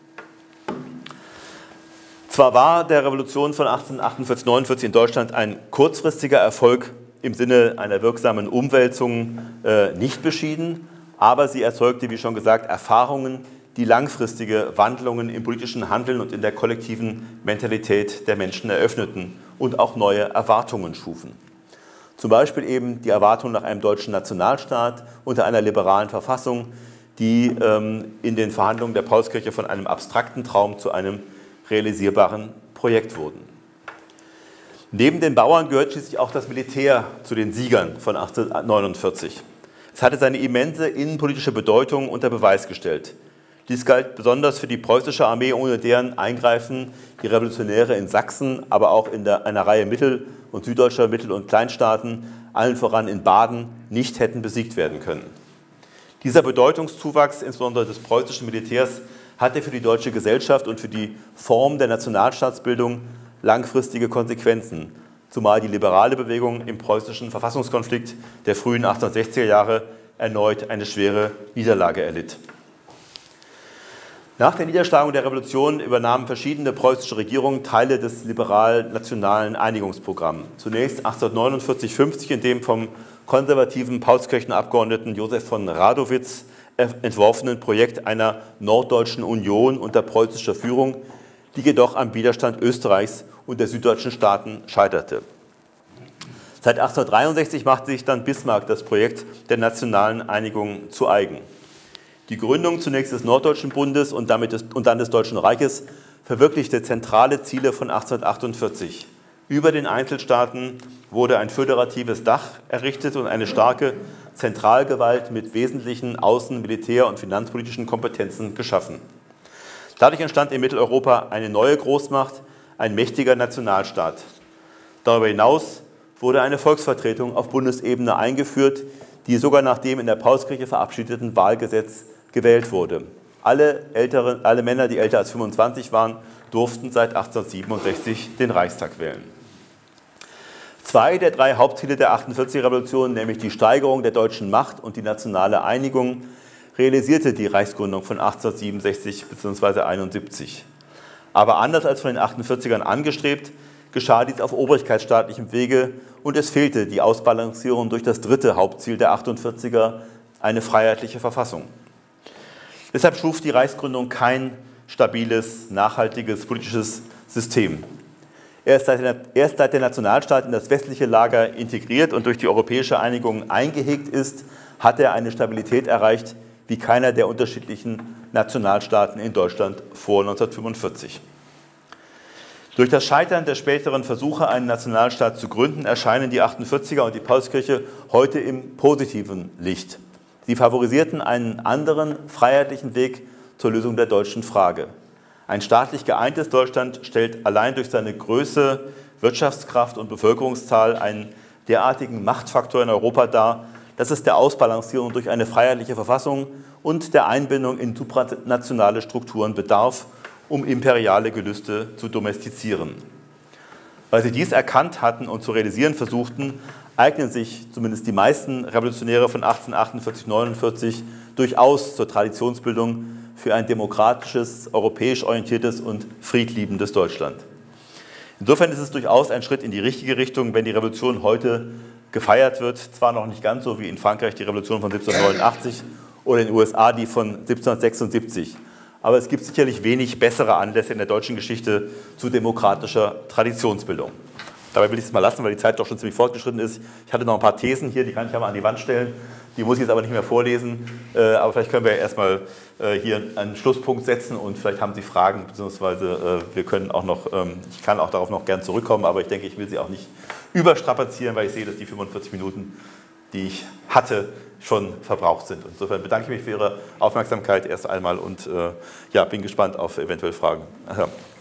Zwar war der Revolution von 1848/49 in Deutschland ein kurzfristiger Erfolg im Sinne einer wirksamen Umwälzung nicht beschieden, aber sie erzeugte, wie schon gesagt, Erfahrungen, die langfristige Wandlungen im politischen Handeln und in der kollektiven Mentalität der Menschen eröffneten und auch neue Erwartungen schufen. Zum Beispiel eben die Erwartung nach einem deutschen Nationalstaat unter einer liberalen Verfassung, die in den Verhandlungen der Paulskirche von einem abstrakten Traum zu einem realisierbaren Projekt wurden. Neben den Bauern gehört schließlich auch das Militär zu den Siegern von 1849. Es hatte seine immense innenpolitische Bedeutung unter Beweis gestellt. Dies galt besonders für die preußische Armee, ohne deren Eingreifen die Revolutionäre in Sachsen, aber auch in einer Reihe mittel- und süddeutscher Mittel- und Kleinstaaten, allen voran in Baden, nicht hätten besiegt werden können. Dieser Bedeutungszuwachs, insbesondere des preußischen Militärs, hatte für die deutsche Gesellschaft und für die Form der Nationalstaatsbildung langfristige Konsequenzen, zumal die liberale Bewegung im preußischen Verfassungskonflikt der frühen 1860er Jahre erneut eine schwere Niederlage erlitt. Nach der Niederschlagung der Revolution übernahmen verschiedene preußische Regierungen Teile des liberal-nationalen Einigungsprogramms. Zunächst 1849/50 in dem vom konservativen Paulskirchener Abgeordneten Josef von Radowitz entworfenen Projekt einer norddeutschen Union unter preußischer Führung, die jedoch am Widerstand Österreichs und der süddeutschen Staaten scheiterte. Seit 1863 machte sich dann Bismarck das Projekt der nationalen Einigung zu eigen. Die Gründung zunächst des Norddeutschen Bundes und dann des Deutschen Reiches verwirklichte zentrale Ziele von 1848. Über den Einzelstaaten wurde ein föderatives Dach errichtet und eine starke Zentralgewalt mit wesentlichen außen-, militär- und finanzpolitischen Kompetenzen geschaffen. Dadurch entstand in Mitteleuropa eine neue Großmacht, ein mächtiger Nationalstaat. Darüber hinaus wurde eine Volksvertretung auf Bundesebene eingeführt, die sogar nach dem in der Paulskirche verabschiedeten Wahlgesetz gewählt wurde. Alle Männer, die älter als 25 waren, durften seit 1867 den Reichstag wählen. Zwei der drei Hauptziele der 48er-Revolution, nämlich die Steigerung der deutschen Macht und die nationale Einigung, realisierte die Reichsgründung von 1867 bzw. 1871. Aber anders als von den 48ern angestrebt, geschah dies auf obrigkeitsstaatlichem Wege und es fehlte die Ausbalancierung durch das dritte Hauptziel der 48er, eine freiheitliche Verfassung. Deshalb schuf die Reichsgründung kein stabiles, nachhaltiges politisches System. Erst seit der Nationalstaat in das westliche Lager integriert und durch die europäische Einigung eingehegt ist, hat er eine Stabilität erreicht, wie keiner der unterschiedlichen Nationalstaaten in Deutschland vor 1945. Durch das Scheitern der späteren Versuche, einen Nationalstaat zu gründen, erscheinen die 48er und die Paulskirche heute im positiven Licht. Sie favorisierten einen anderen, freiheitlichen Weg zur Lösung der deutschen Frage. Ein staatlich geeintes Deutschland stellt allein durch seine Größe, Wirtschaftskraft und Bevölkerungszahl ein derartigen Machtfaktor in Europa dar, dass es der Ausbalancierung durch eine freiheitliche Verfassung und der Einbindung in supranationale Strukturen bedarf, um imperiale Gelüste zu domestizieren. Weil sie dies erkannt hatten und zu realisieren versuchten, eignen sich zumindest die meisten Revolutionäre von 1848/49 durchaus zur Traditionsbildung für ein demokratisches, europäisch orientiertes und friedliebendes Deutschland. Insofern ist es durchaus ein Schritt in die richtige Richtung, wenn die Revolution heute gefeiert wird, zwar noch nicht ganz so wie in Frankreich die Revolution von 1789 oder in den USA die von 1776, aber es gibt sicherlich wenig bessere Anlässe in der deutschen Geschichte zu demokratischer Traditionsbildung. Dabei will ich es mal lassen, weil die Zeit doch schon ziemlich fortgeschritten ist. Ich hatte noch ein paar Thesen hier, die kann ich ja mal an die Wand stellen. Die muss ich jetzt aber nicht mehr vorlesen. Aber vielleicht können wir erstmal hier einen Schlusspunkt setzen und vielleicht haben Sie Fragen, beziehungsweise wir können auch noch, ich kann auch darauf noch gern zurückkommen, aber ich denke, ich will Sie auch nicht überstrapazieren, weil ich sehe, dass die 45 Minuten, die ich hatte, schon verbraucht sind. Insofern bedanke ich mich für Ihre Aufmerksamkeit erst einmal und ja, bin gespannt auf eventuelle Fragen.